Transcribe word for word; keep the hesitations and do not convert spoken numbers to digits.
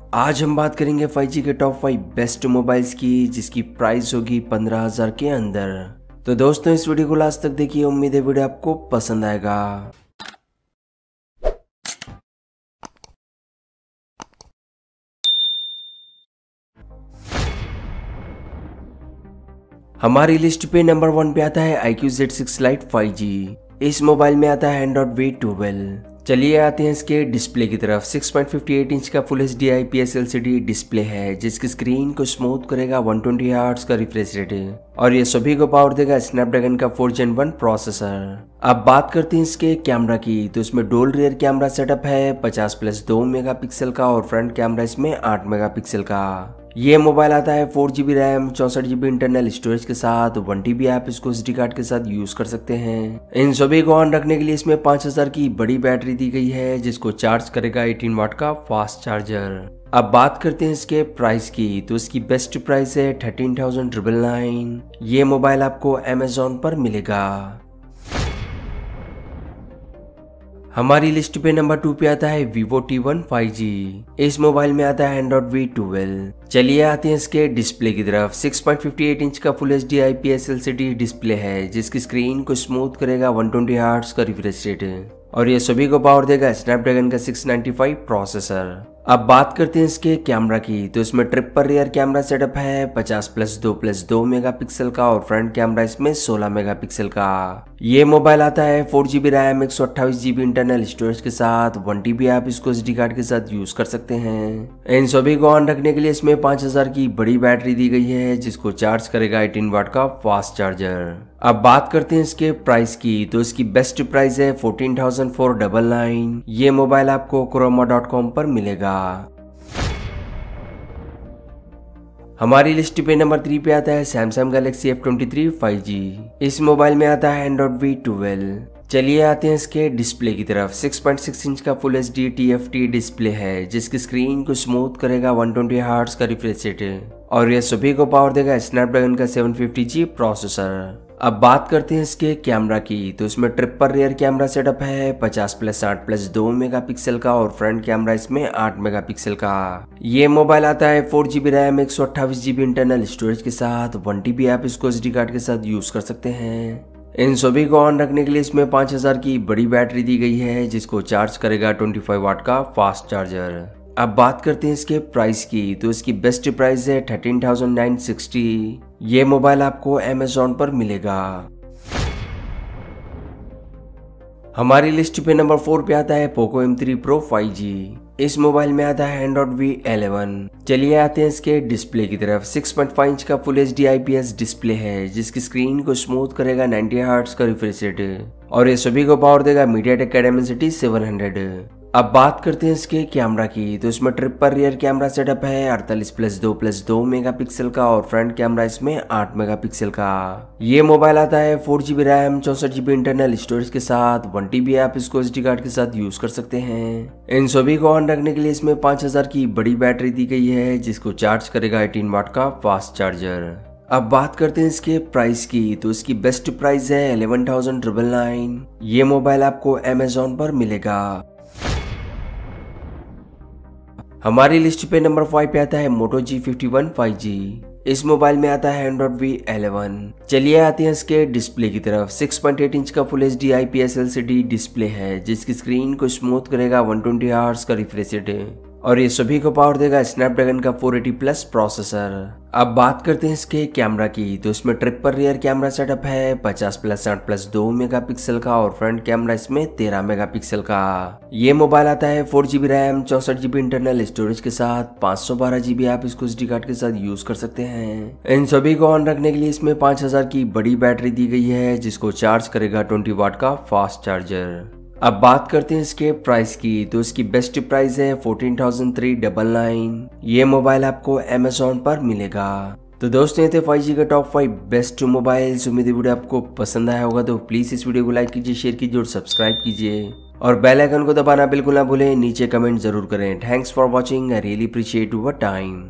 आज हम बात करेंगे फाइव जी के टॉप फाइव बेस्ट मोबाइल्स की, जिसकी प्राइस होगी पंद्रह हजार के अंदर। तो दोस्तों इस वीडियो को लास्ट तक देखिए, उम्मीद है वीडियो आपको पसंद आएगा। हमारी लिस्ट पे नंबर वन पे आता है iQOO Z six Lite five G. इस मोबाइल में आता है एंड्रॉइड वी ट्वेल्व। चलिए आते हैं इसके डिस्प्ले की तरफ। Six point five eight inch का full H D I P S L C D display है, जिसकी स्क्रीन को स्मूथ करेगा वन ट्वेंटी हर्ट्ज का रिफ्रेश रेट, और ये सभी को पावर देगा स्नैपड्रैगन का फोर जेन वन प्रोसेसर। अब बात करते हैं इसके कैमरा की, तो इसमें डोल रियर कैमरा सेटअप है पचास प्लस दो मेगापिक्सल का, और फ्रंट कैमरा इसमें आठ मेगापिक्सल का। ये मोबाइल आता है फोर जी बी रैम चौसठ जी बी इंटरनल स्टोरेज के साथ। वन टी बी आप इसको एस डी कार्ड के साथ यूज कर सकते हैं। इन सभी को ऑन रखने के लिए इसमें पाँच हजार की बड़ी बैटरी दी गई है, जिसको चार्ज करेगा अठारह वाट का फास्ट चार्जर। अब बात करते हैं इसके प्राइस की, तो इसकी बेस्ट प्राइस है थर्टीन थाउजेंड ट्रिपल नाइन। ये मोबाइल आपको अमेजोन पर मिलेगा। हमारी लिस्ट पे नंबर टू पे आता है Vivo T one five G. इस मोबाइल में आता है एंड्रॉइड वी ट्वेल्व। चलिए आते हैं इसके डिस्प्ले की तरफ। Six point five eight inch का full H D I P S L C D display है, जिसकी स्क्रीन को स्मूथ करेगा वन ट्वेंटी हर्ट्ज का रिफ्रेश रेट, और ये सभी को पावर देगा स्नैपड्रैगन का सिक्स नाइंटी फाइव प्रोसेसर। अब बात करते हैं इसके कैमरा की, तो इसमें ट्रिपल रियर कैमरा सेटअप है पचास प्लस दो प्लस दो मेगापिक्सल का, और फ्रंट कैमरा इसमें सोलह मेगापिक्सल का। ये मोबाइल आता है फोर जी बी रैम एक सौ अट्ठाईस जी बी इंटरनल स्टोरेज के साथ। वन टी बी आप इसको एस डी कार्ड के साथ यूज कर सकते हैं। इन सभी को ऑन रखने के लिए इसमें पाँच हजार की बड़ी बैटरी दी गई है, जिसको चार्ज करेगा अठारह वाट का फास्ट चार्जर। अब बात करते हैं इसके प्राइस की, तो इसकी बेस्ट प्राइस है fourteen thousand four double nine. ये मोबाइल आपको क्रोमा डॉट कॉम पर मिलेगा। हमारी लिस्ट पे नंबर थ्री पे आता है Samsung Galaxy F twenty three five G. इस मोबाइल में आता है एंड्रॉइड वी ट्वेल्व। चलिए आते हैं इसके डिस्प्ले की तरफ। सिक्स पॉइंट सिक्स इंच का full H D T F T display है, जिसकी स्क्रीन को स्मूथ करेगा वन ट्वेंटी हर्ट्ज का रिफ्रेश रेट, और यह सभी को पावर देगा स्नैपड्रैगन का सेवन फिफ्टी जी प्रोसेसर। अब बात करते हैं इसके कैमरा की, तो इसमें ट्रिपल रियर कैमरा सेटअप है पचास प्लस आठ प्लस दो मेगापिक्सल का, और फ्रंट कैमरा इसमें आठ मेगापिक्सल का। ये मोबाइल आता है फोर जी बी रैम एक सौ अट्ठाईस जी बी इंटरनल स्टोरेज के साथ। वन टी बी आप इसको एस डी कार्ड के साथ यूज कर सकते हैं। इन सभी को ऑन रखने के लिए इसमें पाँच हजार की बड़ी बैटरी दी गई है, जिसको चार्ज करेगा पच्चीस वाट का फास्ट चार्जर। अब बात करते हैं इसके प्राइस की, तो इसकी बेस्ट प्राइस है थर्टीन थाउजेंड नाइन सिक्सटी। ये मोबाइल आपको अमेजोन पर मिलेगा। हमारी लिस्ट पे नंबर फोर पे आता है Poco M three Pro five G. इस मोबाइल में आता है एंड्रॉइड वी इलेवन। चलिए आते हैं इसके डिस्प्ले की तरफ। सिक्स पॉइंट फाइव इंच का full H D I P S display है, जिसकी स्क्रीन को स्मूथ करेगा नाइंटी हर्ट्ज का रिफ्रेश रेट, और ये सभी को पावर देगा मीडियाटेक डायमेंसिटी सेवन हंड्रेड। अब बात करते हैं इसके कैमरा की, तो इसमें ट्रिपल रियर कैमरा सेटअप है अड़तालीस प्लस दो प्लस दो मेगापिक्सल का, और फ्रंट कैमरा इसमें आठ मेगापिक्सल का। ये मोबाइल आता है फोर जी बी रैम चौसठ जी बी इंटरनल स्टोरेज के साथ। वन टी बी आप इसको एस डी कार्ड के साथ यूज कर सकते हैं। इन सभी को ऑन रखने के लिए इसमें पाँच हजार की बड़ी बैटरी दी गई है, जिसको चार्ज करेगा अठारह वाट का फास्ट चार्जर। अब बात करते हैं इसके प्राइस की, तो इसकी बेस्ट प्राइस है इलेवन थाउजेंड ट्रिपल नाइन। ये मोबाइल आपको अमेजोन पर मिलेगा। हमारी लिस्ट पे नंबर फाइव पे आता है Moto G fifty one five G. इस मोबाइल में आता है एंड्रॉइड वी इलेवन। चलिए आते हैं इसके डिस्प्ले की तरफ। सिक्स पॉइंट एट इंच का full H D I P S L C D display है, जिसकी स्क्रीन को स्मूथ करेगा वन ट्वेंटी हर्ट्ज का रिफ्रेश रेट, और ये सभी को पावर देगा स्नैपड्रैगन का फोर एटी प्लस प्रोसेसर। अब बात करते हैं इसके कैमरा की, तो इसमें ट्रिपल रियर कैमरा सेटअप है पचास प्लस आठ प्लस दो मेगापिक्सल का, और फ्रंट कैमरा इसमें तेरह मेगापिक्सल का। ये मोबाइल आता है फोर जी बी रैम चौसठ जी बी इंटरनल स्टोरेज के साथ। पाँच सौ बारह जी बी आप इसको एस डी कार्ड के साथ यूज कर सकते हैं। इन सभी को ऑन रखने के लिए इसमें पाँच हजार की बड़ी बैटरी दी गई है, जिसको चार्ज करेगा ट्वेंटी वाट का फास्ट चार्जर। अब बात करते हैं इसके प्राइस की, तो इसकी बेस्ट प्राइस है fourteen thousand three double nine. ये मोबाइल आपको अमेजोन पर मिलेगा। तो दोस्तों ये थे फाइव जी का टॉप फाइव बेस्ट मोबाइल्स। उम्मीद है वीडियो आपको पसंद आया होगा, तो प्लीज इस वीडियो को लाइक कीजिए, शेयर कीजिए और सब्सक्राइब कीजिए, और बेल आइकन को दबाना बिल्कुल ना भूलें। नीचे कमेंट जरूर करें। Thanks for watching, I really appreciate your time.